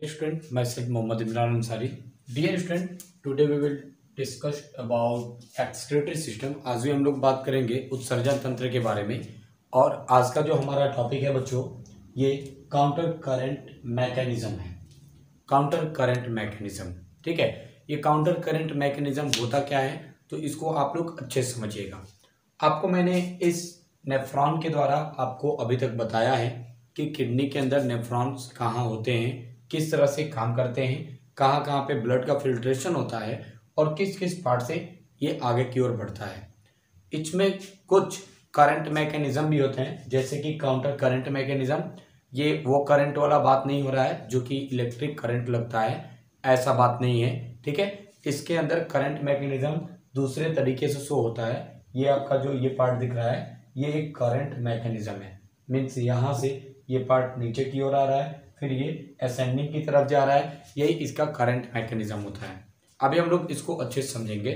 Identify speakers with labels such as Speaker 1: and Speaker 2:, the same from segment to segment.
Speaker 1: Student, myself Mohammad Imran Ansari. Dear student, today we will discuss about excretory system. आज भी हम लोग बात करेंगे उत्सर्जन तंत्र के बारे में। और आज का जो हमारा टॉपिक है बच्चों, ये काउंटर करंट मैकेनिज्म है। काउंटर करंट मैकेनिज्म, ठीक है। ये काउंटर करंट मैकेनिज्म होता क्या है, तो इसको आप लोग अच्छे से समझिएगा। आपको मैंने इस नेफ्रॉन के द्वारा आपको अभी तक बताया है कि किडनी के अंदर नेफ्रॉन्स कहाँ होते हैं, किस तरह से काम करते हैं, कहाँ कहाँ पे ब्लड का फिल्ट्रेशन होता है और किस किस पार्ट से ये आगे की ओर बढ़ता है। इसमें कुछ करंट मैकेनिज्म भी होते हैं, जैसे कि काउंटर करंट मैकेनिज्म। ये वो करंट वाला बात नहीं हो रहा है जो कि इलेक्ट्रिक करंट लगता है, ऐसा बात नहीं है, ठीक है। इसके अंदर करंट मैकेनिज्म दूसरे तरीके से शो होता है। ये आपका जो ये पार्ट दिख रहा है, ये एक करंट मैकेनिज्म है। मीन्स यहाँ से ये पार्ट नीचे की ओर आ रहा है, फिर ये असेंडिंग की तरफ जा रहा है, यही इसका करंट मैकेनिज्म होता है। अभी हम लोग इसको अच्छे से समझेंगे।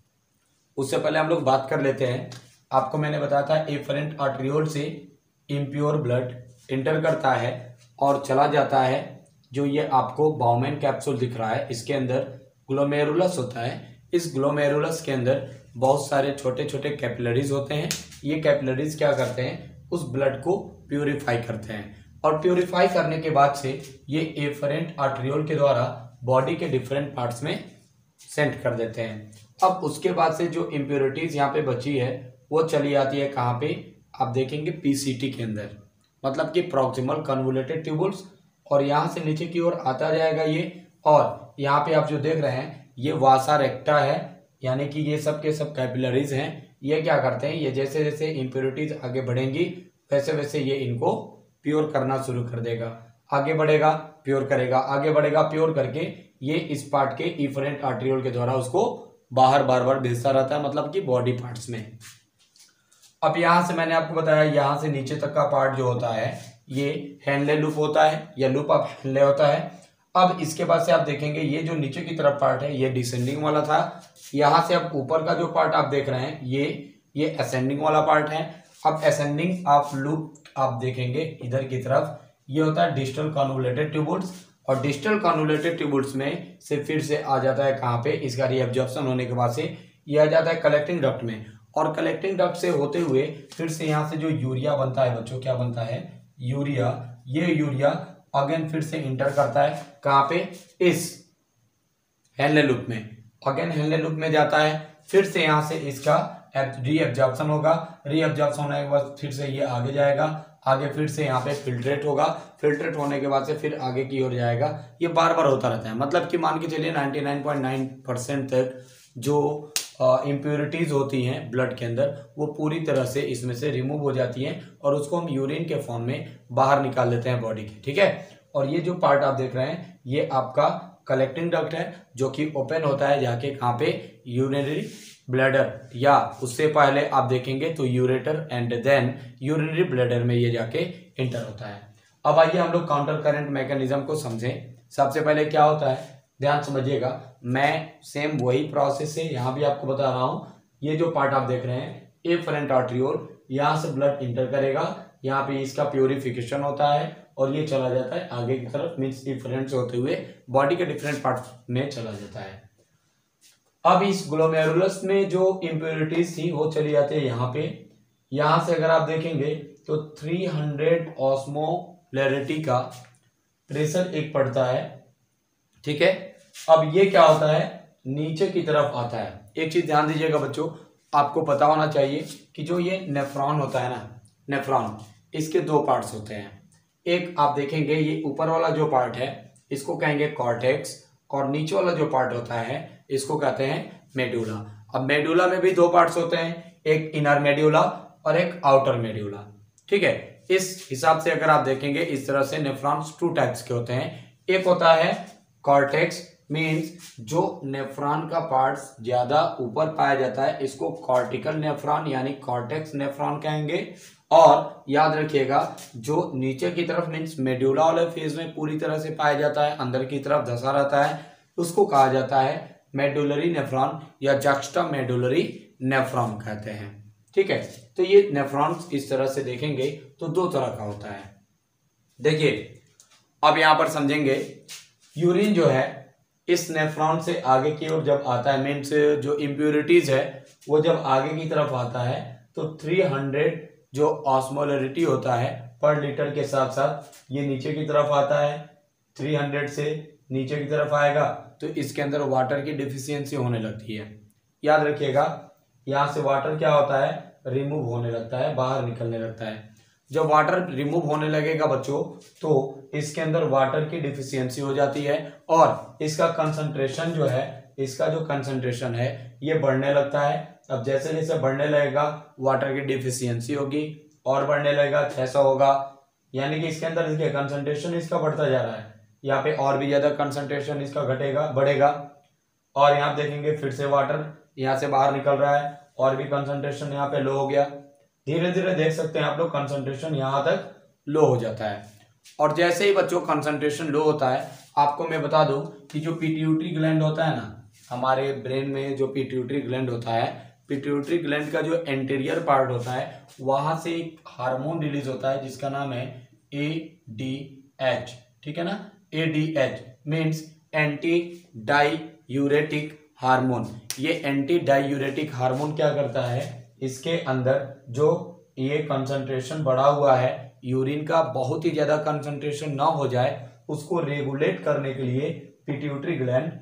Speaker 1: उससे पहले हम लोग बात कर लेते हैं। आपको मैंने बताया था एफरेंट आर्टरियोल से इम्प्योर ब्लड इंटर करता है और चला जाता है। जो ये आपको बाउमेन कैप्सूल दिख रहा है, इसके अंदर ग्लोमेरुलस होता है। इस ग्लोमेरुलस के अंदर बहुत सारे छोटे छोटे कैपिलरीज होते हैं। ये कैपिलरीज क्या करते हैं, उस ब्लड को प्यूरिफाई करते हैं और प्यूरिफाई करने के बाद से ये एफरेंट आर्टरियोल के द्वारा बॉडी के डिफरेंट पार्ट्स में सेंड कर देते हैं। अब उसके बाद से जो इम्प्योरिटीज यहाँ पे बची है वो चली जाती है कहाँ पे, आप देखेंगे पीसीटी के अंदर, मतलब कि प्रॉक्सिमल कन्वोल्यूटेड ट्यूबुल्स। और यहाँ से नीचे की ओर आता जाएगा ये। और यहाँ पे आप जो देख रहे हैं ये वासा रेक्टा है, यानी कि ये सब के सब कैपिलरीज हैं। ये क्या करते हैं, ये जैसे जैसे इम्प्योरिटीज आगे बढ़ेंगी वैसे वैसे ये इनको प्योर करना शुरू कर देगा। आगे बढ़ेगा प्योर करेगा, आगे बढ़ेगा प्योर करके ये इस पार्ट के इफरेंट आर्टरियोल के द्वारा उसको बाहर बार बार भेजता रहता है, मतलब कि बॉडी पार्ट्स में। अब यहां से मैंने आपको बताया, यहां से नीचे तक का पार्ट जो होता है ये हेनले लूप होता है, या लूप ऑफ हेनले होता है। अब इसके बाद से आप देखेंगे ये जो नीचे की तरफ पार्ट है ये डिसेंडिंग वाला था। यहां से अब ऊपर का जो पार्ट आप देख रहे हैं ये असेंडिंग वाला पार्ट है। अब असेंडिंग ऑफ लूप आप देखेंगे इधर की तरफ, ये होता है डिस्टल कन्वोल्यूटेड ट्यूबुल्स। और डिस्टल कन्वोल्यूटेड ट्यूबुल्स में से फिर से आ जाता है कहाँ पे, इसका रीअब्जॉर्प्शन होने के बाद से ये आ जाता है कलेक्टिंग डक्ट में। और कलेक्टिंग डक्ट से होते हुए फिर से यहाँ से जो यूरिया बनता है बच्चों, क्या बनता है, यूरिया। ये यूरिया अगेन फिर से इंटर करता है कहाँ पे, इस हेनले लूप में। अगेन हेनले लूप में जाता है, फिर से यहाँ से इसका रीअब्जॉर्प्शन होगा। रीअब्जॉर्प्शन होने के बाद फिर से ये आगे जाएगा, आगे फिर से यहाँ पे फिल्ट्रेट होगा, फिल्ट्रेट होने के बाद से फिर आगे की ओर जाएगा। ये बार बार होता रहता है, मतलब कि मान के चलिए 99.9% तक जो इम्प्योरिटीज होती हैं ब्लड के अंदर वो पूरी तरह से इसमें से रिमूव हो जाती हैं और उसको हम यूरिन के फॉर्म में बाहर निकाल देते हैं बॉडी के, ठीक है। और ये जो पार्ट आप देख रहे हैं ये आपका कलेक्टिंग डक्ट है, जो कि ओपन होता है जाके कहाँ पे, यूरिनरी ब्लैडर, या उससे पहले आप देखेंगे तो ureter and then urinary bladder में ये जाके इंटर होता है। अब आइए हम लोग काउंटर करंट मैकेनिज्म को समझें। सबसे पहले क्या होता है, ध्यान समझिएगा। मैं सेम वही प्रोसेस से यहाँ भी आपको बता रहा हूँ। ये जो पार्ट आप देख रहे हैं एफरेंट आर्टरियोल, यहाँ से ब्लड इंटर करेगा, यहाँ पे इसका प्योरिफिकेशन होता है और ये चला जाता है आगे की तरफ, मीन्स डिफरेंट से होते हुए बॉडी के डिफरेंट पार्ट में चला जाता है। अब इस ग्लोमेरुलस में जो इम्प्योरिटीज थी वो चली जाती है यहाँ पे। यहाँ से अगर आप देखेंगे तो 300 ऑस्मोलैरिटी का प्रेशर एक पड़ता है, ठीक है। अब ये क्या होता है, नीचे की तरफ आता है। एक चीज ध्यान दीजिएगा बच्चों, आपको पता होना चाहिए कि जो ये नेफ्रॉन होता है ना, नेफ्रॉन, इसके दो पार्ट्स होते हैं। एक आप देखेंगे ये ऊपर वाला जो पार्ट है इसको कहेंगे कॉर्टेक्स, और नीचे वाला जो पार्ट होता है इसको कहते हैं मेडुला। अब मेडुला में भी दो पार्ट्स होते हैं, एक इनर मेडुला और एक आउटर मेडुला, ठीक है। इस हिसाब से अगर आप देखेंगे इस तरह से नेफ्रॉन्स टू टाइप्स के होते हैं। एक होता है कॉर्टेक्स, मीन्स जो नेफ्रॉन का पार्ट्स ज्यादा ऊपर पाया जाता है इसको कॉर्टिकल नेफ्रॉन यानी कॉर्टेक्स नेफ्रॉन कहेंगे। और याद रखिएगा जो नीचे की तरफ मीन्स मेडुला वाले फेज में पूरी तरह से पाया जाता है, अंदर की तरफ धंसा रहता है, उसको कहा जाता है मेडुलरी नेफ्रॉन या जक्स्टा मेडुलरी नेफ्रॉन कहते हैं, ठीक है। तो ये नेफ्रॉन्स इस तरह से देखेंगे तो दो तरह का होता है। देखिए अब यहां पर समझेंगे यूरिन जो है इस नेफ्रॉन से आगे की ओर जब आता है, मीन्स जो इम्प्योरिटीज है वो जब आगे की तरफ आता है तो 300 जो ऑस्मोलरिटी होता है पर लीटर के साथ साथ ये नीचे की तरफ आता है, 300 से नीचे की तरफ आएगा तो इसके अंदर वाटर की डिफिशियंसी होने लगती है। याद रखिएगा, यहाँ से वाटर क्या होता है, रिमूव होने लगता है, बाहर निकलने लगता है। जब वाटर रिमूव होने लगेगा बच्चों तो इसके अंदर वाटर की डिफिशियंसी हो जाती है और इसका कंसंट्रेशन जो है, इसका जो कंसंट्रेशन है ये बढ़ने लगता है। अब जैसे जैसे बढ़ने लगेगा वाटर की डिफिशियंसी होगी और बढ़ने लगेगा, ऐसा होगा। यानी कि इसके अंदर देखिए कंसंट्रेशन इसका बढ़ता जा रहा है, यहाँ पे और भी ज्यादा कंसंट्रेशन इसका घटेगा, बढ़ेगा। और यहाँ देखेंगे फिर से वाटर यहाँ से बाहर निकल रहा है और भी कंसंट्रेशन यहाँ पे लो हो गया। धीरे धीरे देख सकते हैं आप लोग कंसंट्रेशन यहाँ तक लो हो जाता है। और जैसे ही बच्चों कंसंट्रेशन लो होता है, आपको मैं बता दूं कि जो पिट्यूटरी ग्लैंड होता है ना, हमारे ब्रेन में जो पिट्यूटरी ग्लैंड होता है, पिट्यूटरी ग्लैंड का जो एंटीरियर पार्ट होता है वहां से एक हार्मोन रिलीज होता है जिसका नाम है ADH। ठीक है ना, ADH means anti diuretic hormone. ये एंटी डाईयूरेटिक हार्मोन क्या करता है, इसके अंदर जो ये कंसंट्रेशन बढ़ा हुआ है यूरिन का, बहुत ही ज्यादा कंसंट्रेशन ना हो जाए उसको रेगुलेट करने के लिए pituitary gland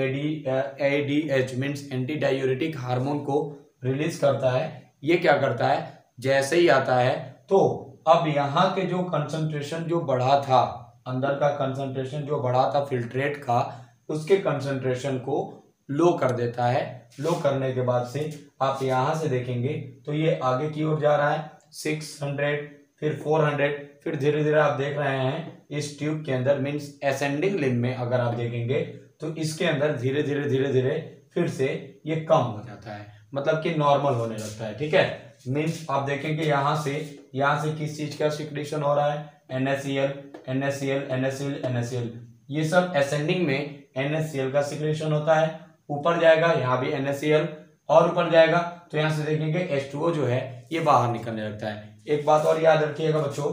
Speaker 1: ADH means anti diuretic hormone को रिलीज करता है। ये क्या करता है, जैसे ही आता है तो अब यहाँ के जो कंसंट्रेशन जो बढ़ा था, अंदर का कंसंट्रेशन जो बढ़ा था फिल्ट्रेट का, उसके कंसंट्रेशन को लो कर देता है। लो करने के बाद से आप यहाँ से देखेंगे तो ये आगे की ओर जा रहा है 600, फिर 400, फिर धीरे धीरे आप देख रहे हैं इस ट्यूब के अंदर मीन्स असेंडिंग लिम्ब में अगर आप देखेंगे तो इसके अंदर धीरे धीरे फिर से ये कम हो जाता है, मतलब कि नॉर्मल होने लगता है। ठीक है, मीन्स आप देखेंगे यहाँ से किस चीज का सिक्रेशन हो रहा है, NaCl, NaCl, NaCl, NaCl, ये सब असेंडिंग में NaCl का सिक्रेशन होता है। ऊपर जाएगा यहाँ भी NaCl और ऊपर जाएगा तो यहाँ से देखेंगे H2O जो है ये बाहर निकलने लगता है। एक बात और याद रखिएगा बच्चों,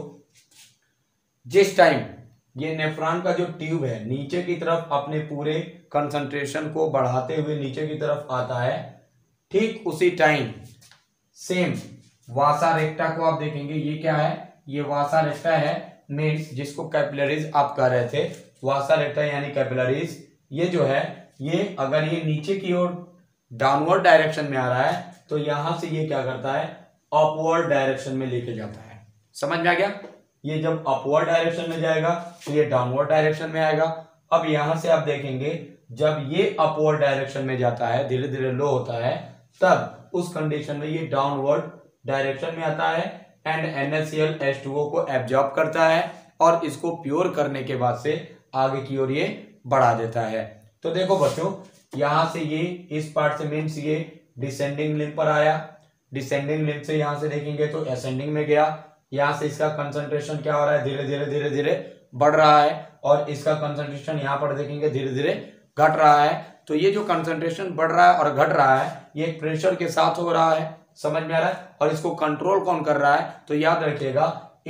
Speaker 1: जिस टाइम ये नेफ्रॉन का जो ट्यूब है नीचे की तरफ अपने पूरे कंसंट्रेशन को बढ़ाते हुए नीचे की तरफ आता है, ठीक उसी टाइम सेम वासा रेक्टा को आप देखेंगे, ये क्या है, ये वासा रेक्टा है मीन्स जिसको कैपिलरीज आप कह रहे थे, वासा रेक्टा यानी कैपिलरीज। ये जो है ये अगर ये नीचे की ओर डाउनवर्ड डायरेक्शन में आ रहा है तो यहां से ये क्या करता है, अपवर्ड डायरेक्शन में लेके जाता है। समझ में आ गया, ये जब अपवर्ड डायरेक्शन में जाएगा तो ये डाउनवर्ड डायरेक्शन में आएगा। अब यहां से आप देखेंगे जब ये अपवर्ड डायरेक्शन में जाता है, धीरे धीरे लो होता है, तब उस कंडीशन में ये डाउनवर्ड डायरेक्शन में आता है एंड NaCl H2O को एब्जॉर्ब करता है और इसको प्योर करने के बाद से आगे की ओर ये बढ़ा देता है। तो देखो बच्चों, यहां से ये इस पार्ट से मीन्स ये डिसेंडिंग लिम्ब पर आया, डिसेंडिंग लिम्ब से यहां से देखेंगे तो असेंडिंग में गया। यहां से इसका कंसंट्रेशन क्या हो रहा है, धीरे धीरे बढ़ रहा है और इसका कंसंट्रेशन यहाँ पर देखेंगे धीरे धीरे घट रहा है। तो ये जो कंसंट्रेशन बढ़ रहा है और घट रहा है ये एक प्रेशर के साथ हो रहा है, समझ में आ रहा है। और इसको कंट्रोल कौन कर रहा है, तो याद रखिएगा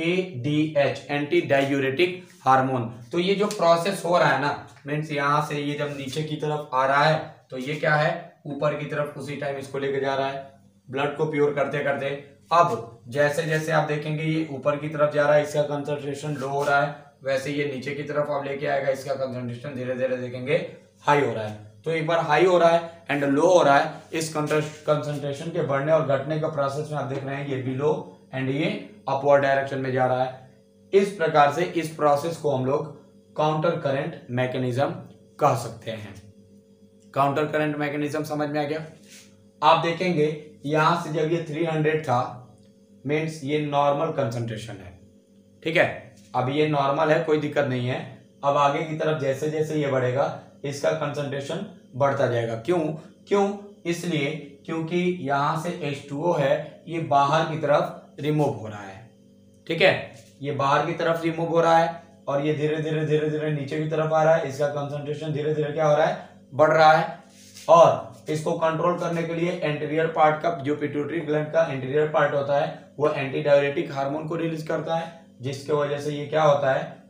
Speaker 1: ADH एंटी डायूरेटिक हार्मोन। तो ये जो प्रोसेस हो रहा है ना, मीन्स यहाँ से ये जब नीचे की तरफ आ रहा है तो ये क्या है, ऊपर की तरफ उसी टाइम इसको लेके जा रहा है ब्लड को प्योर करते करते। अब जैसे जैसे आप देखेंगे ये ऊपर की तरफ जा रहा है, इसका कंसंट्रेशन लो हो रहा है, वैसे ये नीचे की तरफ आप लेके आएगा, इसका कंसंट्रेशन धीरे धीरे देखेंगे हाई हो रहा है। तो एक बार हाई हो रहा है एंड लो हो रहा है, इस कंसंट्रेशन के बढ़ने और घटने का प्रोसेस में आप देख रहे हैं ये भी लो एंड ये अपवर्ड डायरेक्शन में जा रहा है। इस प्रकार से इस प्रोसेस को हम लोग काउंटर करंट मैकेनिज्म कह सकते हैं। काउंटर करंट मैकेनिज्म समझ में आ गया। आप देखेंगे यहां से जब ये 300 था मीन्स ये नॉर्मल कंसंट्रेशन है, ठीक है, अब ये नॉर्मल है, कोई दिक्कत नहीं है। अब आगे की तरफ जैसे जैसे ये बढ़ेगा इसका कंसंट्रेशन बढ़ता जाएगा। क्यों इसलिए क्योंकि यहां से H2O है ये बाहर की तरफ रिमूव हो रहा है, ठीक है, ये बाहर की तरफ रिमूव हो रहा है और ये धीरे धीरे नीचे की तरफ आ रहा है, इसका कंसंट्रेशन धीरे धीरे क्या हो रहा है, बढ़ रहा है। और इसको कंट्रोल करने के लिए एंटीरियर पार्ट का जो पिट्यूटरी ग्लैंड का एंटीरियर पार्ट होता है वो एंटी डायूरेटिक हार्मोन को रिलीज करता है, जिसके वजह से ये क्या होता है,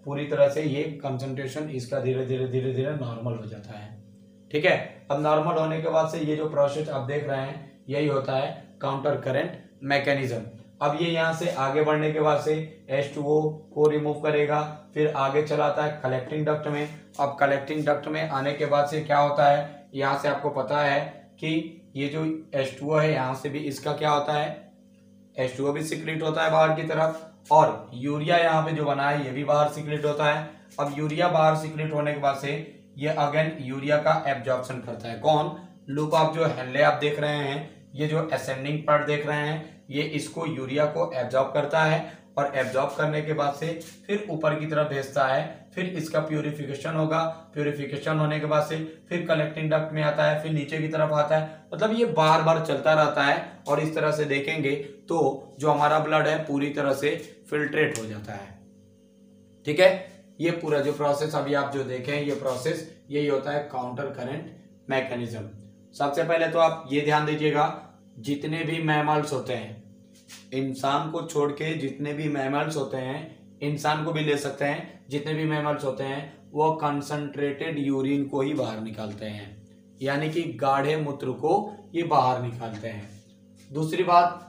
Speaker 1: पूरी तरह से ये कंसंट्रेशन इसका धीरे धीरे धीरे धीरे नॉर्मल हो जाता है। ठीक है, अब नॉर्मल होने के बाद से ये जो प्रोसेस आप देख रहे हैं यही होता है काउंटर करंट मैकेनिज्म। अब ये यहाँ से आगे बढ़ने के बाद से H2O को रिमूव करेगा, फिर आगे चलाता है कलेक्टिंग डक्ट में। अब कलेक्टिंग डक्ट में आने के बाद से क्या होता है, यहाँ से आपको पता है कि ये जो H2O है यहाँ से भी इसका क्या होता है, H2O भी सिक्रेट होता है बाहर की तरफ, और यूरिया यहाँ पे जो बना है ये भी बाहर सिक्रेट होता है। अब यूरिया बाहर सिक्रेट होने के बाद से ये अगेन यूरिया का एब्जॉर्प्शन करता है। कौन? लूप आप जो हेनले आप देख रहे हैं, ये जो असेंडिंग पार्ट देख रहे हैं, ये इसको यूरिया को एब्जॉर्ब करता है और एब्जॉर्ब करने के बाद से फिर ऊपर की तरफ भेजता है, फिर इसका प्यूरिफिकेशन होगा, प्यूरिफिकेशन होने के बाद से फिर कलेक्टिंग डक्ट में आता है, फिर नीचे की तरफ आता है। मतलब ये बार बार चलता रहता है और इस तरह से देखेंगे तो जो हमारा ब्लड है पूरी तरह से फिल्ट्रेट हो जाता है। ठीक है, ये पूरा जो प्रोसेस अभी आप जो देखें ये प्रोसेस यही होता है काउंटर करंट मैकेनिज्म। सबसे पहले तो आप ये ध्यान दीजिएगा, जितने भी मैमल्स होते हैं, इंसान को छोड़ के जितने भी मैमल्स होते हैं, इंसान को भी ले सकते हैं, जितने भी मैमल्स होते हैं वो कंसंट्रेटेड यूरिन को ही बाहर निकालते हैं, यानी कि गाढ़े मूत्र को ये बाहर निकालते हैं। दूसरी बात,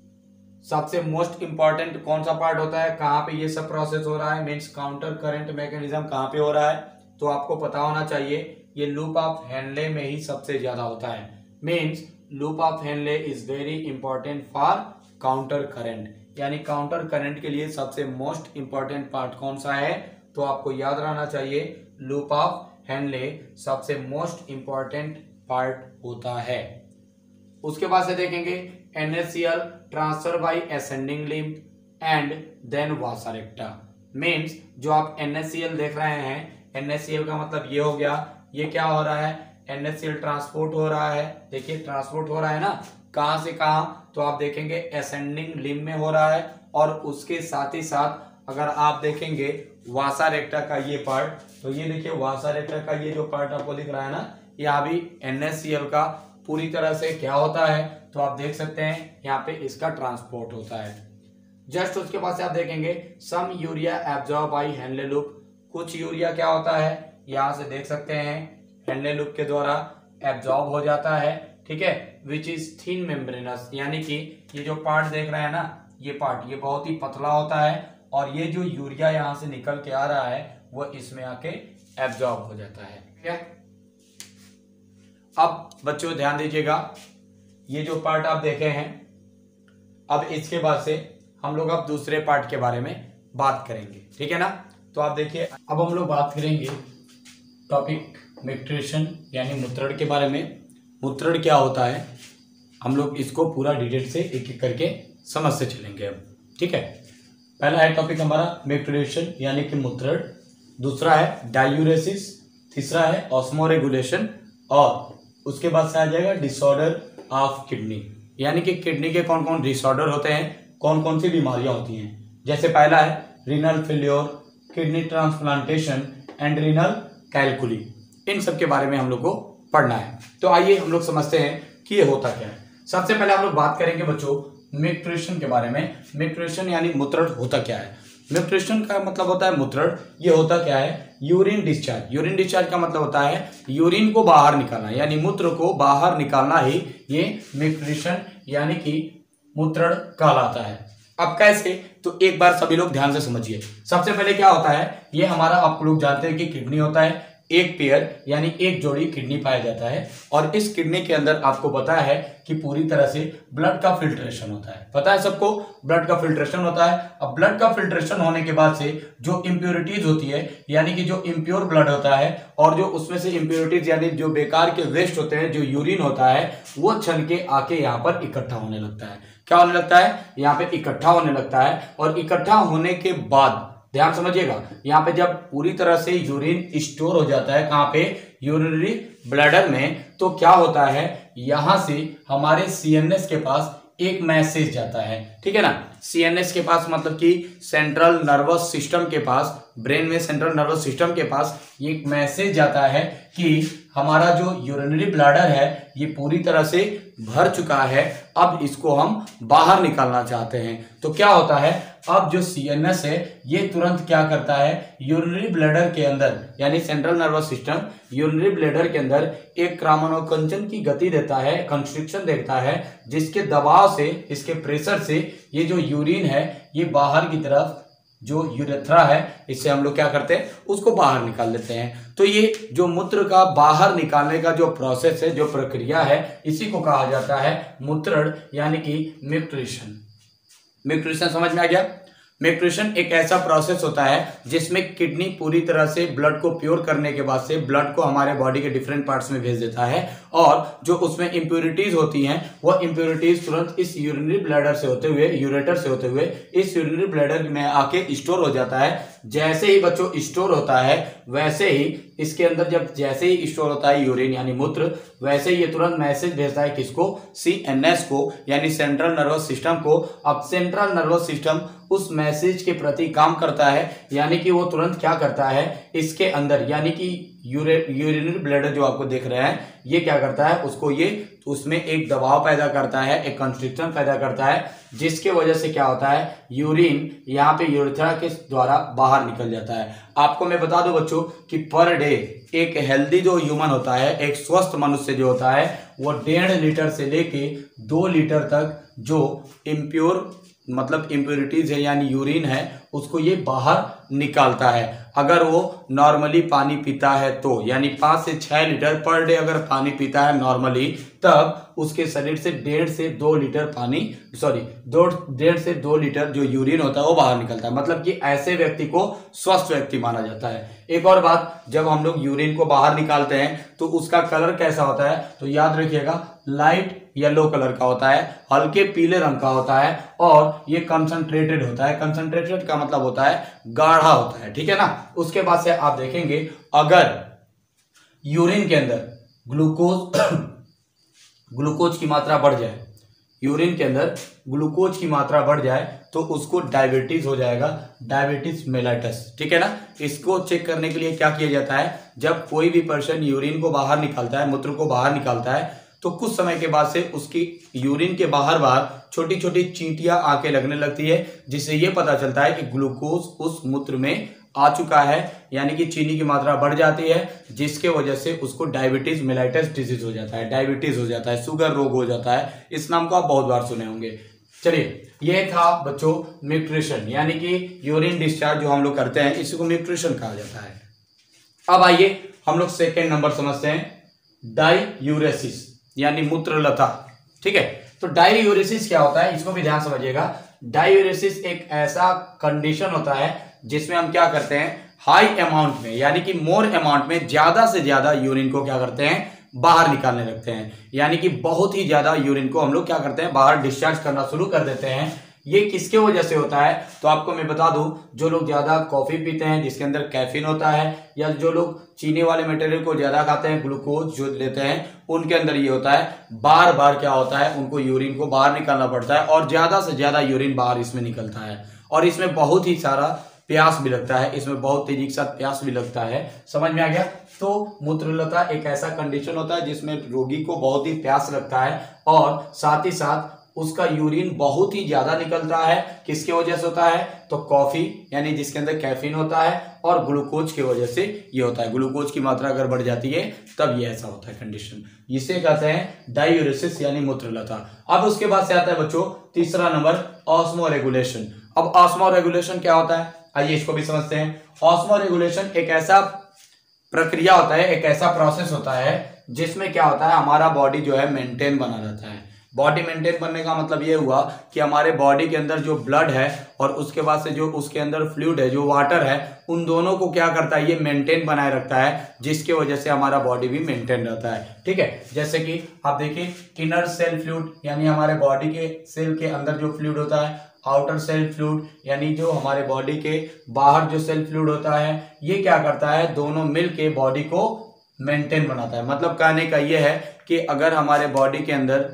Speaker 1: सबसे मोस्ट इंपॉर्टेंट कौन सा पार्ट होता है, कहाँ पे ये सब प्रोसेस हो रहा है, मीन्स काउंटर करंट मैकेनिज्म कहाँ पे हो रहा है, तो आपको पता होना चाहिए ये लूप ऑफ हेनले में ही सबसे ज्यादा होता है। Means loop of Henle is very important for counter current, यानी काउंटर करंट के लिए सबसे मोस्ट इंपॉर्टेंट पार्ट कौन सा है, तो आपको याद रहना चाहिए लूप ऑफ हेनले सबसे मोस्ट इंपॉर्टेंट पार्ट होता है। उसके बाद से देखेंगे NaCl transfer by ascending limb and then vasa recta. Means जो आप NaCl देख रहे हैं, NaCl का मतलब ये हो गया, ये क्या हो रहा है, NaCl ट्रांसपोर्ट हो रहा है। देखिए ट्रांसपोर्ट हो रहा है ना, कहां से कहां, तो आप देखेंगे असेंडिंग लिम्ब में हो रहा है, और उसके साथ ही साथ अगर आप देखेंगे वासा रेक्टा का ये पार्ट, तो ये देखिए वासा रेक्टा का ये जो पार्ट आपको दिख रहा है ना, यहाँ भी NaCl का पूरी तरह से क्या होता है, तो आप देख सकते हैं यहाँ पे इसका ट्रांसपोर्ट होता है। जस्ट उसके बाद से आप देखेंगे some urea absorb by Henle loop, कुछ यूरिया क्या होता है, यहाँ से देख सकते हैं हेनले लूप के द्वारा एब्जॉर्ब हो जाता है। ठीक है, विच इज थिन मेम्ब्रेनस, यानी कि ये जो पार्ट देख रहे हैं ना, ये पार्ट ये बहुत ही पतला होता है, और ये जो यूरिया यहाँ से निकल के आ रहा है वो इसमें आके एब्जॉर्ब हो जाता है। ठीक है, अब बच्चों ध्यान दीजिएगा, ये जो पार्ट आप देखे हैं, अब इसके बाद से हम लोग अब दूसरे पार्ट के बारे में बात करेंगे। ठीक है ना, तो आप देखिए अब हम लोग बात करेंगे टॉपिक मेक्ट्रेशन यानी मूत्रण के बारे में। मूत्रण क्या होता है, हम लोग इसको पूरा डिटेल से एक एक करके समझते चलेंगे अब। ठीक है, पहला है टॉपिक हमारा मेक्ट्रेशन यानी कि मूत्रण, दूसरा है डायूरेसिस, तीसरा है ऑस्मोरेगुलेशन, और उसके बाद से आ जाएगा डिसऑर्डर ऑफ किडनी, यानी कि किडनी के कौन कौन डिसऑर्डर होते हैं, कौन कौन सी बीमारियां होती हैं। जैसे पहला है renal failure, kidney transplantation and renal calculi, इन सब के बारे में हम लोग को पढ़ना है। तो आइए हम लोग समझते हैं कि ये होता क्या है। सबसे पहले हम लोग बात करेंगे बच्चों मेक्ट्रेशन के बारे में। मेक्ट्रेशन यानी मूत्रण होता क्या है। मेक्ट्रेशन का मतलब होता है मूत्रण, ये होता क्या है, यूरिन डिस्चार्ज। यूरिन डिस्चार्ज का मतलब होता है यूरिन को बाहर निकालना, यानी मूत्र को बाहर निकालना ही ये मेक्ट्रेशन यानी कि मूत्रण कहलाता है। अब कैसे, तो एक बार सभी लोग ध्यान से समझिए। सबसे पहले क्या होता है, ये हमारा आप लोग जानते हैं कि किडनी होता है, एक पेयर यानी एक जोड़ी किडनी पाया जाता है, और इस किडनी के अंदर आपको पता है कि पूरी तरह से ब्लड का फिल्ट्रेशन होता है। पता है सबको, ब्लड का फिल्ट्रेशन होता है। अब ब्लड का फिल्ट्रेशन होने के बाद से जो इम्प्योरिटीज होती है, यानी कि जो इम्प्योर ब्लड होता है, और जो उसमें से इम्प्योरिटीज यानी जो बेकार के वेस्ट होते हैं, जो यूरिन होता है, वो छन के आके यहाँ पर इकट्ठा होने लगता है। क्या होने लगता है, यहाँ पे इकट्ठा होने लगता है, और इकट्ठा होने के बाद ध्यान समझिएगा, यहाँ पे जब पूरी तरह से यूरिन स्टोर हो जाता है, कहाँ पे, यूरिनरी ब्लैडर में, तो क्या होता है, यहां से हमारे CNS के पास एक मैसेज जाता है। ठीक है ना, CNS के पास मतलब कि सेंट्रल नर्वस सिस्टम के पास, ब्रेन में सेंट्रल नर्वस सिस्टम के पास ये एक मैसेज जाता है कि हमारा जो यूरिनरी ब्लैडर है ये पूरी तरह से भर चुका है, अब इसको हम बाहर निकालना चाहते हैं। तो क्या होता है, अब जो CNS है ये तुरंत क्या करता है, यूरिनरी ब्लैडर के अंदर यानी central nervous system urinary bladder के अंदर एक क्रामनोकंचन की गति देता है, कंस्ट्रिक्शन देता है, जिसके दबाव से, इसके प्रेशर से ये जो यूरिन है ये बाहर की तरफ जो यूरेथ्रा है इससे हम लोग क्या करते हैं, उसको बाहर निकाल लेते हैं। तो ये जो मूत्र का बाहर निकालने का जो प्रोसेस है, जो प्रक्रिया है, इसी को कहा जाता है मूत्रण यानी कि म्यूट्रिशन। म्यूट्रिशन समझ में आ गया। म्यूट्रिशन एक ऐसा प्रोसेस होता है जिसमें किडनी पूरी तरह से ब्लड को प्योर करने के बाद से ब्लड को हमारे बॉडी के डिफरेंट पार्ट्स में भेज देता है, और जो उसमें इंप्योरिटीज होती हैं वो इंप्योरिटीज तुरंत इस यूरिनरी ब्लैडर से होते हुए, यूरेटर से होते हुए इस यूरिनरी ब्लैडर में आके स्टोर हो जाता है। जैसे ही बच्चों स्टोर होता है वैसे ही इसके अंदर जैसे ही स्टोर होता है यूरिन यानी मूत्र, वैसे ही ये तुरंत मैसेज भेजता है किसको, CNS को यानी सेंट्रल नर्वस सिस्टम को। अब सेंट्रल नर्वस सिस्टम उस मैसेज के प्रति काम करता है, यानी कि वो तुरंत क्या करता है, इसके अंदर यानी कि यूरिनरी ब्लैडर जो आपको देख रहे हैं ये क्या करता है, उसको ये उसमें एक दबाव पैदा करता है, एक कंस्ट्रिक्शन पैदा करता है, जिसके वजह से क्या होता है, यूरिन यहाँ पे यूरेथ्रा के द्वारा बाहर निकल जाता है। आपको मैं बता दूं बच्चों कि पर डे एक हेल्दी जो ह्यूमन होता है, एक स्वस्थ मनुष्य जो होता है, वो 1.5 लीटर से लेके 2 लीटर तक जो इम्प्योर मतलब इम्प्योरिटीज है यानी यूरिन है उसको ये बाहर निकालता है। अगर वो नॉर्मली पानी पीता है तो यानी 5 से 6 लीटर पर डे अगर पानी पीता है नॉर्मली, तब उसके शरीर से 1.5 से 2 लीटर पानी 1.5 से 2 लीटर जो यूरिन होता है वो बाहर निकलता है। मतलब कि ऐसे व्यक्ति को स्वस्थ व्यक्ति माना जाता है। एक और बात, जब हम लोग यूरिन को बाहर निकालते हैं तो उसका कलर कैसा होता है, तो याद रखिएगा लाइट येलो कलर का होता है, हल्के पीले रंग का होता है, और ये कंसंट्रेटेड होता है। कंसंट्रेटेड का मतलब होता है गाढ़ा होता है, ठीक है ना। उसके बाद से आप देखेंगे अगर यूरिन के अंदर ग्लूकोज की मात्रा बढ़ जाए, यूरिन के अंदर ग्लूकोज की मात्रा बढ़ जाए तो उसको डायबिटीज हो जाएगा, डायबिटीज मेलाइटस, ठीक है ना। इसको चेक करने के लिए क्या किया जाता है, जब कोई भी पर्सन यूरिन को बाहर निकालता है, मूत्र को बाहर निकालता है, तो कुछ समय के बाद से उसकी यूरिन के बाहर छोटी छोटी चींटियां आके लगने लगती है, जिससे ये पता चलता है कि ग्लूकोज उस मूत्र में आ चुका है, यानी कि चीनी की मात्रा बढ़ जाती है, जिसके वजह से उसको डायबिटीज मेलाइटस डिजीज हो जाता है, डायबिटीज हो जाता है, शुगर रोग हो जाता है। इस नाम को आप बहुत बार सुने होंगे। चलिए, ये था बच्चों म्यूट्रिशन यानी कि यूरिन डिस्चार्ज जो हम लोग करते हैं इसी को म्यूट्रिशन कहा जाता है। अब आइए हम लोग सेकेंड नंबर समझते हैं, डाईयूरेसिस यानी मूत्रलता, ठीक है। तो डाईयूरेसिस क्या होता है, इसको भी ध्यान समझिएगा। डाईयूरेसिस एक ऐसा कंडीशन होता है जिसमें हम क्या करते हैं, हाई अमाउंट में यानी कि मोर अमाउंट में ज्यादा से ज्यादा यूरिन को क्या करते हैं, बाहर निकालने लगते हैं। यानी कि बहुत ही ज्यादा यूरिन को हम लोग क्या करते हैं, बाहर डिस्चार्ज करना शुरू कर देते हैं। ये किसके वजह से होता है, तो आपको मैं बता दूं, जो लोग ज्यादा कॉफी पीते हैं जिसके अंदर कैफीन होता है, या जो लोग चीनी वाले मटेरियल को ज्यादा खाते हैं, ग्लूकोज जो लेते हैं, उनके अंदर ये होता है, बार बार क्या होता है, उनको यूरिन को बाहर निकालना पड़ता है, और ज्यादा से ज्यादा यूरिन बाहर इसमें निकलता है, और इसमें बहुत ही सारा प्यास भी लगता है, इसमें बहुत तेजी के साथ प्यास भी लगता है। समझ में आ गया। तो मूत्रलता एक ऐसा कंडीशन होता है जिसमें रोगी को बहुत ही प्यास लगता है, और साथ ही साथ उसका यूरिन बहुत ही ज्यादा निकलता है। किसके वजह से होता है, तो कॉफी यानी जिसके अंदर कैफीन होता है, और ग्लूकोज की वजह से ये होता है। ग्लूकोज की मात्रा अगर बढ़ जाती है तब ये ऐसा होता है कंडीशन, इसे कहते हैं डाईयूरेसिस यानी मूत्रलता। अब उसके बाद से आता है बच्चों तीसरा नंबर, ऑस्मोरेगुलेशन। अब ऑस्मोरेगुलेशन क्या होता है, आइए इसको भी समझते हैं। ऑस्मोरेगुलेशन एक ऐसा प्रक्रिया होता है, एक ऐसा प्रोसेस होता है जिसमें क्या होता है, हमारा बॉडी जो है मेंटेन बना रहता है। बॉडी मेंटेन बनने का मतलब ये हुआ कि हमारे बॉडी के अंदर जो ब्लड है और उसके बाद से जो उसके अंदर फ्लूइड है, जो वाटर है, उन दोनों को क्या करता है, ये मेंटेन बनाए रखता है, जिसके वजह से हमारा बॉडी भी मेंटेन रहता है, ठीक है। जैसे कि आप देखिए, इनर सेल फ्लूइड यानी हमारे बॉडी के सेल के अंदर जो फ्लूइड होता है, आउटर सेल फ्लूइड यानी जो हमारे बॉडी के बाहर जो सेल फ्लूइड होता है, ये क्या करता है, दोनों मिलके बॉडी को मेंटेन बनाता है। मतलब कहने का ये है कि अगर हमारे बॉडी के अंदर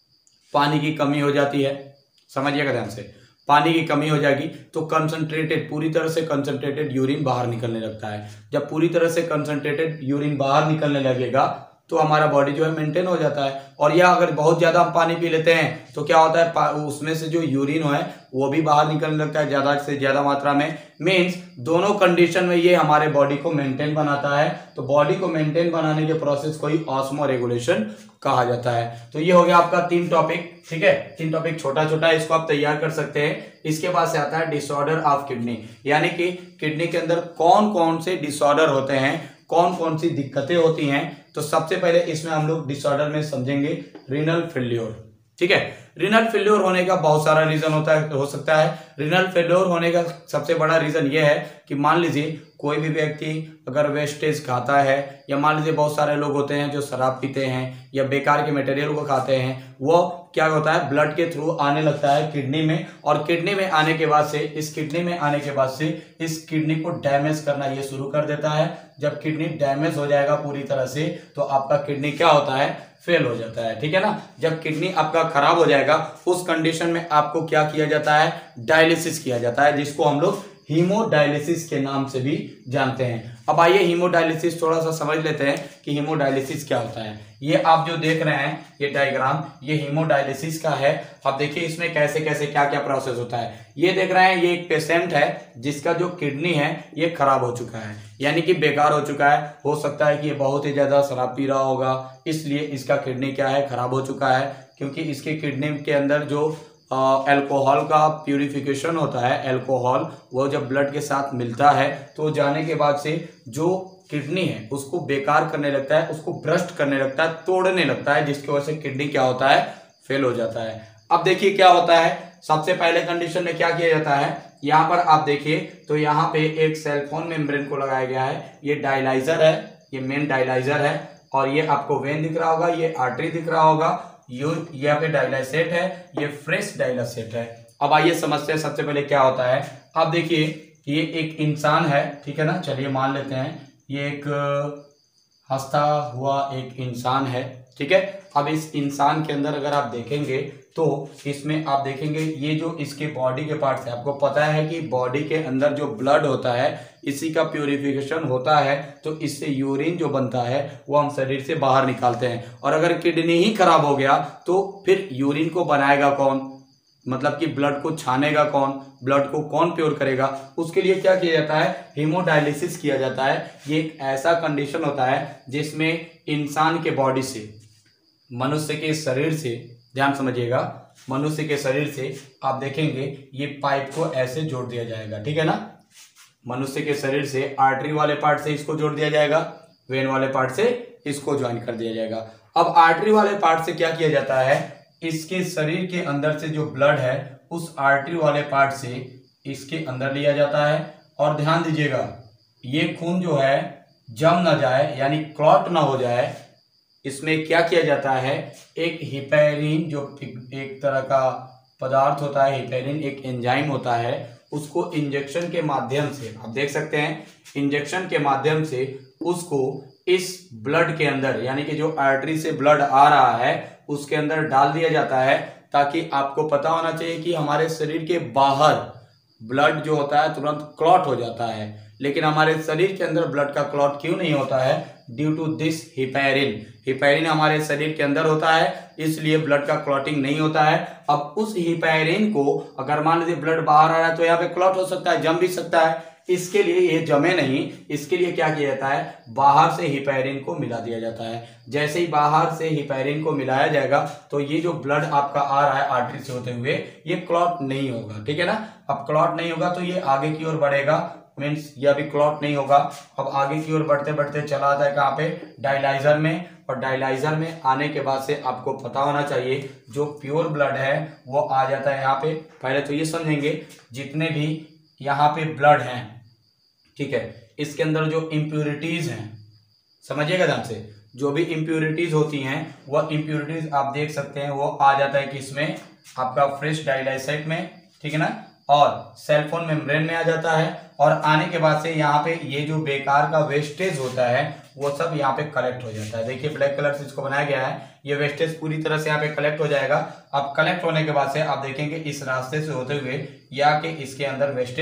Speaker 1: पानी की कमी हो जाती है, समझिएगा ध्यान से, पानी की कमी हो जाएगी तो कंसंट्रेटेड, पूरी तरह से कंसंट्रेटेड यूरिन बाहर निकलने लगता है। जब पूरी तरह से कंसंट्रेटेड यूरिन बाहर निकलने लगेगा तो हमारा बॉडी जो है मेंटेन हो जाता है। और या अगर बहुत ज्यादा हम पानी पी लेते हैं तो क्या होता है, उसमें से जो यूरिन है वो भी बाहर निकलने लगता है ज्यादा से ज्यादा मात्रा में। मीन्स दोनों कंडीशन में ये हमारे बॉडी को मेंटेन बनाता है। तो बॉडी को मेंटेन बनाने के प्रोसेस को ही ऑस्मो रेगुलेशन कहा जाता है। तो ये हो गया आपका 3 टॉपिक, ठीक है। 3 टॉपिक छोटा छोटा है, इसको आप तैयार कर सकते हैं। इसके बाद से आता है डिसऑर्डर ऑफ किडनी, यानी कि किडनी के अंदर कौन कौन से डिसऑर्डर होते हैं, कौन कौन सी दिक्कतें होती हैं। तो सबसे पहले इसमें हम लोग डिसऑर्डर में समझेंगे रीनल फेल्योर, ठीक है। रीनल फेल्योर होने का बहुत सारा रीजन हो सकता है। रीनल फेल्योर होने का सबसे बड़ा रीजन ये है कि मान लीजिए कोई भी व्यक्ति अगर वेस्टेज खाता है, या मान लीजिए बहुत सारे लोग होते हैं जो शराब पीते हैं या बेकार के मटेरियल को खाते हैं, वो क्या होता है ब्लड के थ्रू आने लगता है किडनी में, और किडनी में आने के बाद से इस किडनी को डैमेज करना ये शुरू कर देता है। जब किडनी डैमेज हो जाएगा पूरी तरह से तो आपका किडनी क्या होता है, फेल हो जाता है, ठीक है ना। जब किडनी आपका खराब हो जाएगा उस कंडीशन में आपको क्या किया जाता है, डायलिसिस किया जाता है, जिसको हम लोग हीमोडायलिसिस के नाम से भी जानते हैं। अब आइए हीमोडायलिसिस थोड़ा सा समझ लेते हैं कि हीमोडायलिसिस क्या होता है। ये आप जो देख रहे हैं ये डायग्राम, ये हीमोडायलिसिस का है। अब देखिए इसमें कैसे कैसे क्या क्या प्रोसेस होता है। ये देख रहे हैं, ये एक पेशेंट है जिसका जो किडनी है ये खराब हो चुका है, यानी कि बेकार हो चुका है। हो सकता है कि ये बहुत ही ज्यादा शराब पी रहा होगा, इसलिए इसका किडनी क्या है, खराब हो चुका है। क्योंकि इसके किडनी के अंदर जो अल्कोहल का प्यूरिफिकेशन होता है, अल्कोहल वो जब ब्लड के साथ मिलता है तो जाने के बाद से जो किडनी है उसको बेकार करने लगता है, उसको ब्रस्ट करने लगता है, तोड़ने लगता है, जिसकी वजह से किडनी क्या होता है, फेल हो जाता है। अब देखिए क्या होता है, सबसे पहले कंडीशन में क्या किया जाता है, यहाँ पर आप देखिए तो यहाँ पे एक सेलफोन मेम्ब्रेन को लगाया गया है। ये डायलाइजर है, ये मेन डायलाइजर है, और ये आपको वेन दिख रहा होगा, ये आर्टरी दिख रहा होगा, यहाँ पे डायलासेट है, ये फ्रेश डायलासेट है। अब आइए समझते हैं सबसे पहले क्या होता है। अब देखिए ये एक इंसान है, ठीक है ना, चलिए मान लेते हैं ये एक हंसता हुआ एक इंसान है, ठीक है। अब इस इंसान के अंदर अगर आप देखेंगे तो इसमें आप देखेंगे ये जो इसके बॉडी के पार्ट्स है, आपको पता है कि बॉडी के अंदर जो ब्लड होता है इसी का प्यूरिफिकेशन होता है, तो इससे यूरिन जो बनता है वो हम शरीर से बाहर निकालते हैं। और अगर किडनी ही खराब हो गया तो फिर यूरिन को बनाएगा कौन, मतलब कि ब्लड को छानेगा कौन, ब्लड को कौन प्योर करेगा। उसके लिए क्या किया जाता है, हीमोडायलिसिस किया जाता है। ये एक ऐसा कंडीशन होता है जिसमें इंसान के बॉडी से, मनुष्य के शरीर से, ध्यान समझिएगा, मनुष्य के शरीर से आप देखेंगे ये पाइप को ऐसे जोड़ दिया जाएगा, ठीक है ना। मनुष्य के शरीर से आर्टरी वाले पार्ट से इसको जोड़ दिया जाएगा, वेन वाले पार्ट से इसको ज्वाइन कर दिया जाएगा। अब आर्टरी वाले पार्ट से क्या किया जाता है, इसके शरीर के अंदर से जो ब्लड है उस आर्टरी वाले पार्ट से इसके अंदर लिया जाता है। और ध्यान दीजिएगा ये खून जो है जम ना जाए, यानी क्लॉट ना हो जाए, इसमें क्या किया जाता है, एक हिपैरिन जो एक तरह का पदार्थ होता है, हिपैरिन एक एंजाइम होता है, उसको इंजेक्शन के माध्यम से, आप देख सकते हैं इंजेक्शन के माध्यम से उसको इस ब्लड के अंदर, यानी कि जो आर्टरी से ब्लड आ रहा है उसके अंदर डाल दिया जाता है, ताकि आपको पता होना चाहिए कि हमारे शरीर के बाहर ब्लड जो होता है तुरंत क्लॉट हो जाता है, लेकिन हमारे शरीर के अंदर ब्लड का क्लॉट क्यों नहीं होता है, due to this heparin. Heparin हमारे शरीर के अंदर होता है, इसलिए ब्लड का क्लॉटिंग नहीं होता है। अब उस हिपैरिन को अगर मान लीजिए ब्लड बाहर आ रहा है तो यहाँ पे क्लॉट हो सकता है, जम भी सकता है। इसके लिए ये जमे नहीं, इसके लिए क्या किया जाता है, बाहर से हिपैरिन को मिला दिया जाता है। जैसे ही बाहर से हिपैरिन को मिलाया जाएगा तो ये जो ब्लड आपका आ रहा है आर्टरी से होते हुए ये क्लॉट नहीं होगा, ठीक है ना। अब क्लॉट नहीं होगा तो ये आगे की ओर बढ़ेगा, मीन्स ये अभी क्लॉट नहीं होगा। अब आगे की ओर बढ़ते बढ़ते चला आता है कहाँ पे, डायलाइजर में। और डायलाइजर में आने के बाद से आपको पता होना चाहिए जो प्योर ब्लड है वो आ जाता है यहाँ पे। पहले तो ये समझेंगे जितने भी यहाँ पे ब्लड हैं, ठीक है, इसके अंदर जो इम्प्यूरिटीज हैं, समझिएगा ध्यान से, जो भी इम्प्यूरिटीज होती हैं वह इम्प्यूरिटीज आप देख सकते हैं वो आ जाता है किसमें, आपका फ्रेश डायलाइसेट में, ठीक है ना, और सेलफोन मेम्ब्रेन में आ जाता है। और आने के बाद से यहाँ पे ये जो बेकार का वेस्टेज होता है वो सब यहाँ पे कलेक्ट हो जाता है। देखिए ब्लैक कलर से इसको बनाया गया है, ये वेस्टेज पूरी तरह से यहाँ पे कलेक्ट हो जाएगा। अब कलेक्ट होने के बाद से आप देखेंगे इस रास्ते से होते हुए या कि इसके अंदर वेस्टेज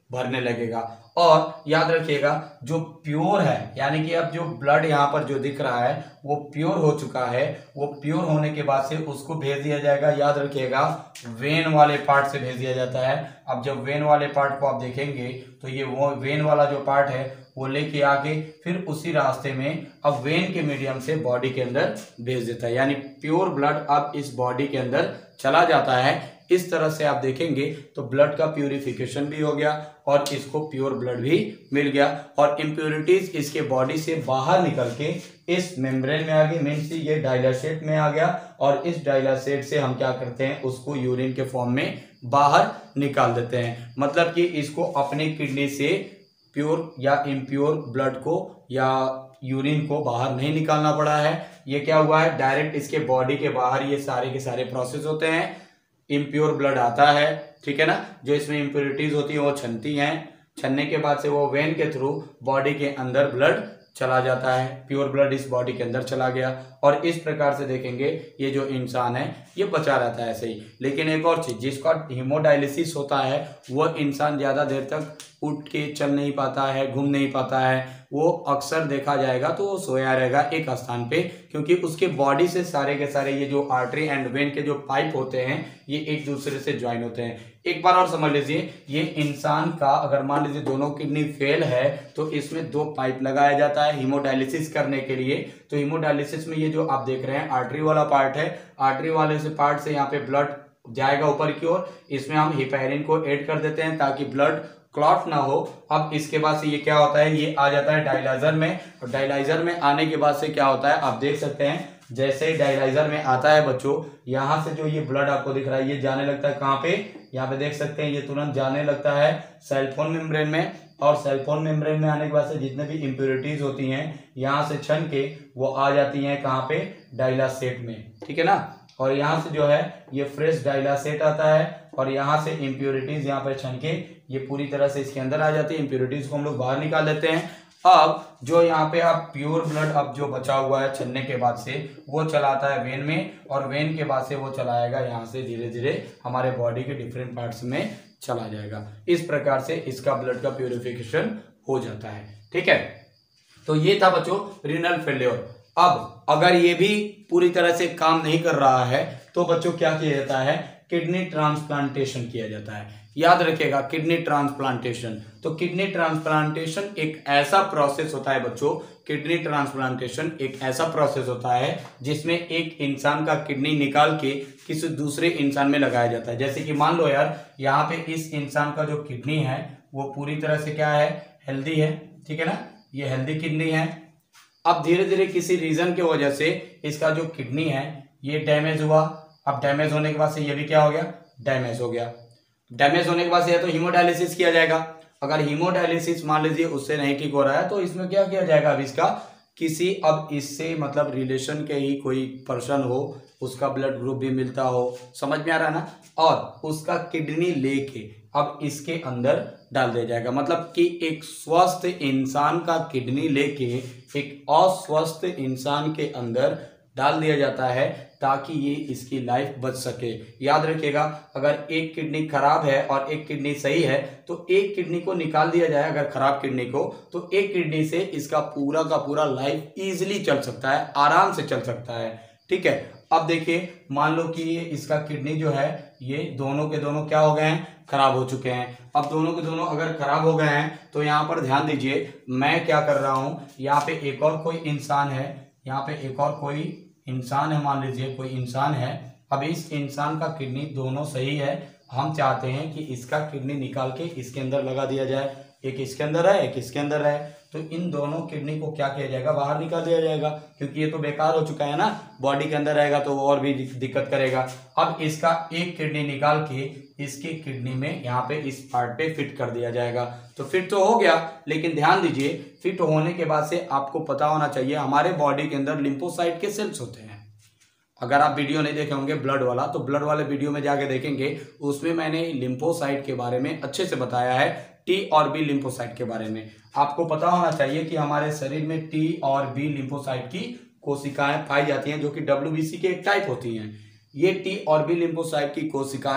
Speaker 1: भरने लगेगा। और याद रखिएगा जो प्योर है, यानी कि अब जो ब्लड यहाँ पर जो दिख रहा है वो प्योर हो चुका है, वो प्योर होने के बाद से उसको भेज दिया जाएगा, याद रखिएगा, वेन वाले पार्ट से भेज दिया जाता है। अब जब वेन वाले पार्ट को आप देखेंगे तो ये वो वेन वाला जो पार्ट है वो लेके आके फिर उसी रास्ते में अब वेन के मीडियम से बॉडी के अंदर भेज देता है, यानी प्योर ब्लड अब इस बॉडी के अंदर चला जाता है। इस तरह से आप देखेंगे तो ब्लड का प्यूरिफिकेशन भी हो गया और इसको प्योर ब्लड भी मिल गया और इम्प्योरिटीज इसके बॉडी से बाहर निकल के इस मेम्ब्रेन में आ गई, मीन्स ये डायलासेट में आ गया और इस डायलासेट से हम क्या करते हैं, उसको यूरिन के फॉर्म में बाहर निकाल देते हैं। मतलब कि इसको अपने किडनी से प्योर या इम्प्योर ब्लड को या यूरिन को बाहर नहीं निकालना पड़ा है। ये क्या हुआ है, डायरेक्ट इसके बॉडी के बाहर ये सारे के सारे प्रोसेस होते हैं, इम्प्योर ब्लड आता है, ठीक है ना, जो इसमें इम्प्योरिटीज होती है वो छनती हैं, छनने के बाद से वो वेन के थ्रू बॉडी के अंदर ब्लड चला जाता है, प्योर ब्लड इस बॉडी के अंदर चला गया और इस प्रकार से देखेंगे ये जो इंसान है ये बचा रहता है ऐसे ही। लेकिन एक और चीज, जिसका हीमोडायलिसिस होता है वो इंसान ज्यादा देर तक उठ के चल नहीं पाता है, घूम नहीं पाता है, वो अक्सर देखा जाएगा तो वो सोया रहेगा एक स्थान पे, क्योंकि उसके बॉडी से सारे के सारे ये जो आर्टरी एंड वेन के जो पाइप होते हैं ये एक दूसरे से ज्वाइन होते हैं। एक बार और समझ लीजिए, ये इंसान का अगर मान लीजिए दोनों किडनी फेल है तो इसमें 2 पाइप लगाया जाता है हीमोडायलिसिस करने के लिए। तो हीमोडायलिसिस में ये जो आप देख रहे हैं आर्टरी वाला पार्ट है, आर्टरी वाले से पार्ट से यहाँ पे ब्लड जाएगा ऊपर की ओर, इसमें हम हेपेरिन को ऐड कर देते हैं ताकि ब्लड क्लॉट ना हो। अब इसके बाद से ये क्या होता है, ये आ जाता है डायलाइजर में और डायलाइजर में आने के बाद से क्या होता है आप देख सकते हैं, जैसे ही डायलाइजर में आता है बच्चों, यहाँ से जो ये ब्लड आपको दिख रहा है ये जाने लगता है कहाँ पे, यहाँ पे देख सकते हैं ये तुरंत जाने लगता है सेल्फोन मेम्ब्रेन में और सेल्फोन मेम्ब्रेन में आने के बाद से जितने भी इम्प्योरिटीज होती हैं यहाँ से छन के वो आ जाती हैं कहाँ पे, डायलासेट में, ठीक है ना। और यहाँ से जो है ये फ्रेश डायलासेट आता है और यहाँ से इम्प्योरिटीज यहाँ पर छन के ये पूरी तरह से इसके अंदर आ जाती है, इम्प्योरिटीज को हम लोग बाहर निकाल देते हैं। अब जो यहाँ पे आप प्योर ब्लड अब जो बचा हुआ है छन्ने के बाद से वो चलाता है वेन में और वेन के बाद से वो चलाएगा यहाँ से धीरे धीरे हमारे बॉडी के डिफरेंट पार्ट्स में चला जाएगा। इस प्रकार से इसका ब्लड का प्यूरिफिकेशन हो जाता है, ठीक है। तो ये था बच्चों रीनल फेल्योर। अब अगर ये भी पूरी तरह से काम नहीं कर रहा है तो बच्चों क्या किया जाता है, किडनी ट्रांसप्लांटेशन किया जाता है। याद रखिएगा किडनी ट्रांसप्लांटेशन, तो किडनी ट्रांसप्लांटेशन एक ऐसा प्रोसेस होता है बच्चों, किडनी ट्रांसप्लांटेशन एक ऐसा प्रोसेस होता है जिसमें एक इंसान का किडनी निकाल के किसी दूसरे इंसान में लगाया जाता है। जैसे कि मान लो यार यहाँ पे इस इंसान का जो किडनी है वो पूरी तरह से क्या है, हेल्दी है, ठीक है ना, ये हेल्दी किडनी है। अब धीरे धीरे किसी रीजन की वजह से इसका जो किडनी है ये डैमेज हुआ। अब डैमेज होने के बाद से ये भी क्या हो गया, डैमेज हो गया। डैमेज होने के बाद से या तो हीमोडायलिसिस किया जाएगा, अगर हीमोडायलिसिस मान लीजिए उससे नहीं ठीक हो रहा है तो इसमें क्या किया जाएगा, अब इसका किसी अब इससे मतलब रिलेशन के ही कोई पर्सन हो, उसका ब्लड ग्रुप भी मिलता हो, समझ में आ रहा है ना, और उसका किडनी लेके अब इसके अंदर डाल दिया जाएगा। मतलब कि एक स्वस्थ इंसान का किडनी लेके एक अस्वस्थ इंसान के अंदर डाल दिया जाता है ताकि ये इसकी लाइफ बच सके। याद रखिएगा अगर एक किडनी खराब है और एक किडनी सही है तो एक किडनी को निकाल दिया जाए अगर खराब किडनी को, तो एक किडनी से इसका पूरा का पूरा लाइफ इजीली चल सकता है, आराम से चल सकता है, ठीक है। अब देखिए मान लो कि ये इसका किडनी जो है ये दोनों के दोनों क्या हो गए हैं, खराब हो चुके हैं। अब दोनों के दोनों अगर खराब हो गए हैं तो यहाँ पर ध्यान दीजिए, मैं क्या कर रहा हूँ, यहाँ पे एक और कोई इंसान है, यहाँ पे एक और कोई इंसान है, मान लीजिए कोई इंसान है। अब इस इंसान का किडनी दोनों सही है, हम चाहते हैं कि इसका किडनी निकाल के इसके अंदर लगा दिया जाए, एक इसके अंदर है एक इसके अंदर है, तो इन दोनों किडनी को क्या किया जाएगा, बाहर निकाल दिया जाएगा, क्योंकि ये तो बेकार हो चुका है ना, बॉडी के अंदर रहेगा तो वो और भी दिक्कत करेगा। अब इसका एक किडनी निकाल के इसकी किडनी में यहाँ पे इस पार्ट पे फिट कर दिया जाएगा। तो फिट तो हो गया, लेकिन ध्यान दीजिए फिट होने के बाद से आपको पता होना चाहिए हमारे बॉडी के अंदर लिम्फोसाइट के सेल्स होते हैं। अगर आप वीडियो नहीं देखे होंगे ब्लड वाला तो ब्लड वाले वीडियो में जाके देखेंगे, उसमें मैंने लिम्फोसाइट के बारे में अच्छे से बताया है, टी और बी लिम्फोसाइट के बारे में। आपको पता होना चाहिए कि हमारे शरीर में टी और बी लिम्फोसाइट की कोशिकाएं पाई जाती हैं जो कि WBC के एक टाइप होती हैं। ये टी और बी लिम्फोसाइट की कोशिकाएं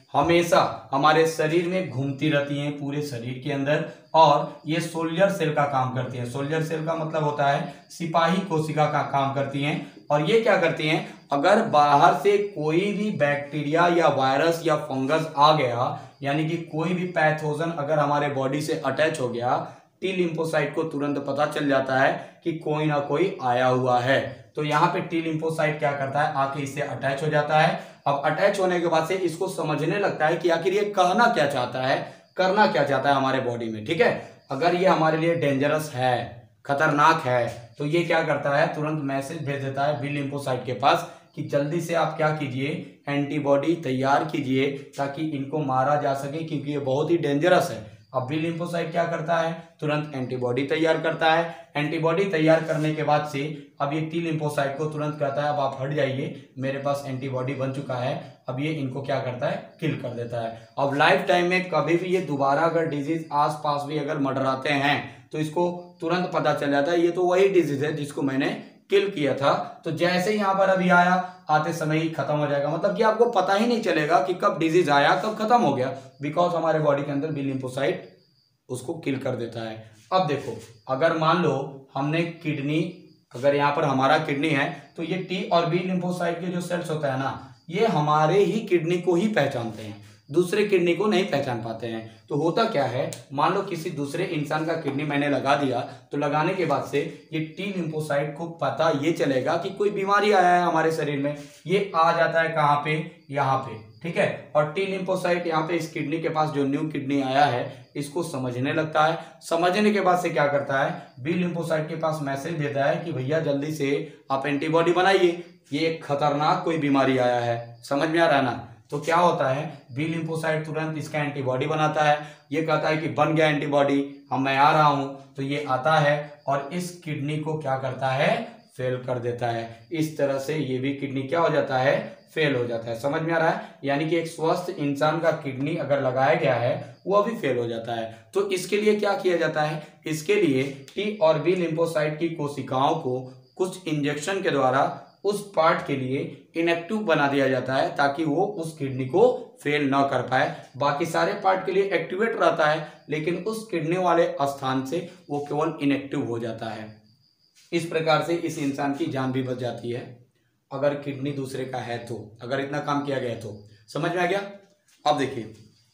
Speaker 1: हमेशा हमारे शरीर में घूमती रहती हैं, पूरे शरीर के अंदर, और ये सोल्जर सेल का काम करती हैं। सोल्जर सेल का मतलब होता है सिपाही कोशिका का काम करती हैं। और ये क्या करती हैं, अगर बाहर से कोई भी बैक्टीरिया या वायरस या फंगस आ गया, यानी कि कोई भी पैथोजन अगर हमारे बॉडी से अटैच हो गया, टी लिम्फोसाइट को तुरंत पता चल जाता है कि कोई ना कोई आया हुआ है। तो यहाँ पे टी लिम्फोसाइट क्या करता है, आके इससे अटैच हो जाता है। अब अटैच होने के बाद से इसको समझने लगता है कि आखिर ये कहना क्या चाहता है, करना क्या चाहता है हमारे बॉडी में। ठीक है, अगर ये हमारे लिए डेंजरस है, खतरनाक है, तो ये क्या करता है, तुरंत मैसेज भेज देता है बी लिम्फोसाइट के पास कि जल्दी से आप क्या कीजिए, एंटीबॉडी तैयार कीजिए ताकि इनको मारा जा सके, क्योंकि ये बहुत ही डेंजरस है। अब बी लिम्फोसाइट क्या करता है, तुरंत एंटीबॉडी तैयार करता है। एंटीबॉडी तैयार करने के बाद से अब ये टी लिम्फोसाइट को तुरंत कहता है अब आप हट जाइए, मेरे पास एंटीबॉडी बन चुका है। अब ये इनको क्या करता है, किल कर देता है। अब लाइफ टाइम में कभी भी ये दोबारा अगर डिजीज आस पास भी अगर मंडराते हैं तो इसको तुरंत पता चल जाता है ये तो वही डिजीज है जिसको मैंने किल किया था। तो जैसे ही यहाँ पर अभी आया, आते समय ही खत्म हो जाएगा, मतलब कि आपको पता ही नहीं चलेगा कि कब डिजीज आया कब खत्म हो गया, बिकॉज हमारे बॉडी के अंदर बी लिम्फोसाइट उसको किल कर देता है। अब देखो, अगर मान लो हमने किडनी, अगर यहाँ पर हमारा किडनी है तो ये टी और बी लिम्फोसाइट के जो सेल्स होता है ना, ये हमारे ही किडनी को ही पहचानते हैं, दूसरे किडनी को नहीं पहचान पाते हैं। तो होता क्या है, मान लो किसी दूसरे इंसान का किडनी मैंने लगा दिया, तो लगाने के बाद से ये टी लिम्फोसाइट को पता ये चलेगा कि कोई बीमारी आया है हमारे शरीर में, ये आ जाता है कहाँ पे, यहाँ पे। ठीक है, और टी लिम्फोसाइट यहाँ पे इस किडनी के पास जो न्यू किडनी आया है इसको समझने लगता है। समझने के बाद से क्या करता है, बी लिम्फोसाइट के पास मैसेज देता है कि भैया जल्दी से आप एंटीबॉडी बनाइए, ये एक खतरनाक कोई बीमारी आया है। समझ में आ रहा है ना। तो क्या होता है, बी लिम्फोसाइट तुरंत इसका एंटीबॉडी बनाता है, ये कहता है कि बन गया एंटीबॉडी, हम मैं आ रहा हूं। तो ये आता है और इस किडनी को क्या करता है, फेल कर देता है। इस तरह से ये भी किडनी क्या हो जाता है, फेल हो जाता है। समझ में आ रहा है, यानी कि एक स्वस्थ इंसान का किडनी अगर लगाया गया है वो भी फेल हो जाता है। तो इसके लिए क्या किया जाता है, इसके लिए टी और बी लिम्फोसाइट की कोशिकाओं को कुछ इंजेक्शन के द्वारा उस पार्ट के लिए इनएक्टिव बना दिया जाता है ताकि वो उस किडनी को फेल ना कर पाए। बाकी सारे पार्ट के लिए एक्टिवेट रहता है, लेकिन उस किडनी वाले स्थान से वो केवल इनएक्टिव हो जाता है। इस प्रकार से इस इंसान की जान भी बच जाती है अगर किडनी दूसरे का है तो, अगर इतना काम किया गया तो। समझ में आ गया। अब देखिए,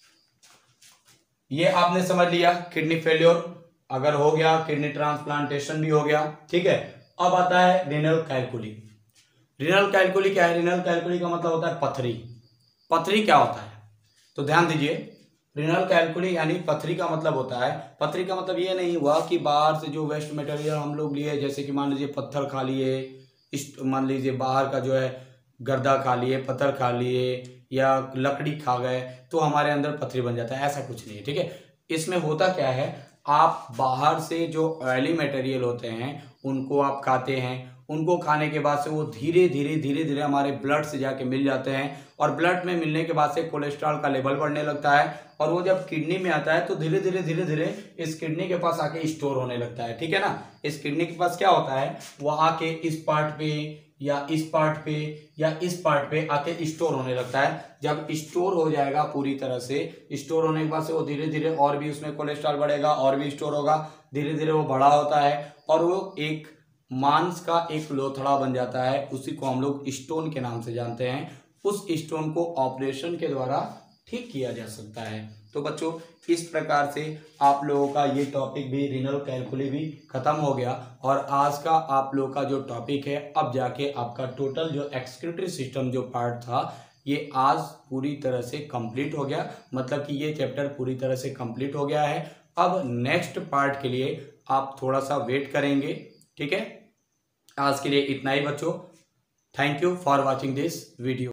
Speaker 1: ये आपने समझ लिया, किडनी फेल्योर अगर हो गया, किडनी ट्रांसप्लांटेशन भी हो गया। ठीक है, अब आता है रीनल कैलकुली। रीनल कैलकुली क्या है, रीनल कैलकुली का मतलब होता है पथरी। पथरी क्या होता है, तो ध्यान दीजिए, रीनल कैलकुली यानी पथरी का मतलब होता है, पथरी का मतलब ये नहीं हुआ कि बाहर से जो वेस्ट मटेरियल हम लोग लिए, जैसे कि मान लीजिए पत्थर खा लिए, मान लीजिए बाहर का जो है गर्दा खा लिए, पत्थर खा लिए या लकड़ी खा गए, तो हमारे अंदर पथरी बन जाता है, ऐसा कुछ नहीं है। ठीक है, इसमें होता क्या है, आप बाहर से जो ऑयली मटेरियल होते हैं उनको आप खाते हैं, उनको खाने के बाद से वो धीरे धीरे हमारे ब्लड से जाके मिल जाते हैं, और ब्लड में मिलने के बाद से कोलेस्ट्रॉल का लेवल बढ़ने लगता है, और वो जब किडनी में आता है तो धीरे धीरे इस किडनी के पास आके स्टोर होने लगता है। ठीक है ना, इस किडनी के पास क्या होता है, वो आके इस पार्ट पे या इस पार्ट पे या इस पार्ट पे आके स्टोर होने लगता है। जब स्टोर हो जाएगा पूरी तरह से, स्टोर होने के बाद से वो धीरे धीरे और भी उसमें कोलेस्ट्रॉल बढ़ेगा और भी स्टोर होगा, धीरे धीरे वो बड़ा होता है और वो एक मांस का एक लोथड़ा बन जाता है, उसी को हम लोग स्टोन के नाम से जानते हैं। उस स्टोन को ऑपरेशन के द्वारा ठीक किया जा सकता है। तो बच्चों, इस प्रकार से आप लोगों का ये टॉपिक भी, रीनल कैलकुली भी खत्म हो गया, और आज का आप लोगों का जो टॉपिक है, अब जाके आपका टोटल जो एक्सक्रीटरी सिस्टम जो पार्ट था ये आज पूरी तरह से कंप्लीट हो गया, मतलब कि ये चैप्टर पूरी तरह से कंप्लीट हो गया है। अब नेक्स्ट पार्ट के लिए आप थोड़ा सा वेट करेंगे। ठीक है, आज के लिए इतना ही बच्चों। Thank you for watching this video.